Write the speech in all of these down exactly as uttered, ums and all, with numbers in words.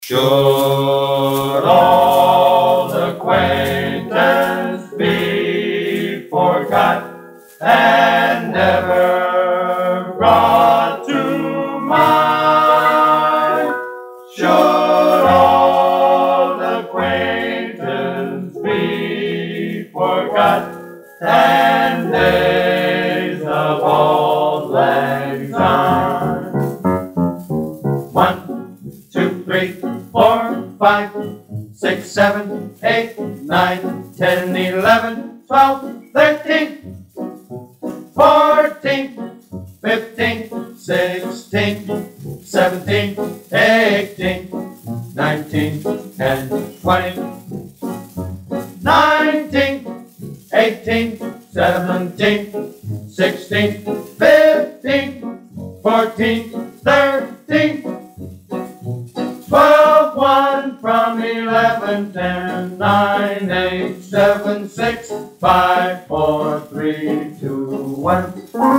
Should old acquaintance be forgot and never brought to mind? Should old acquaintance be forgot and days of old lang syne? One, two, three, four, five, six, seven, eight, nine, ten, eleven, twelve, thirteen, fourteen, fifteen, sixteen, seventeen, eighteen, nineteen, and twenty, nineteen, eighteen, seventeen, sixteen, fifteen, fourteen, thirteen, twelve, one from eleven, ten, nine, eight, seven, six, five, four, three, two, one.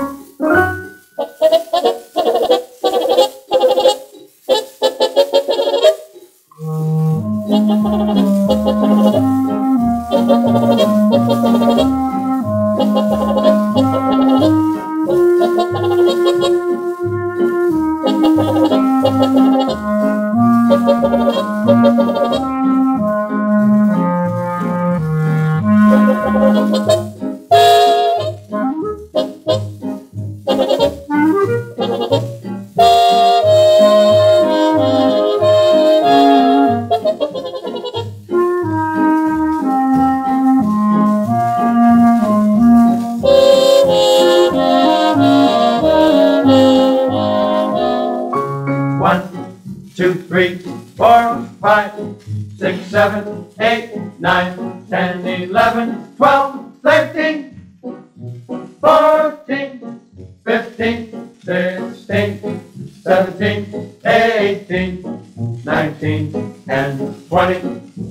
One, two, three, four, five, six, seven, eight, nine, ten, eleven, twelve, thirteen, fourteen, fifteen, sixteen, seventeen, eighteen, nineteen, and twenty.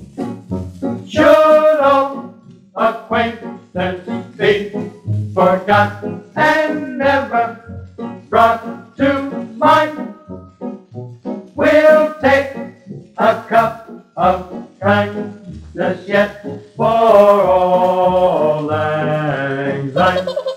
Should old acquaintance be forgot and never brought to mind? We'll take a cup of kindness yet for all lang syne.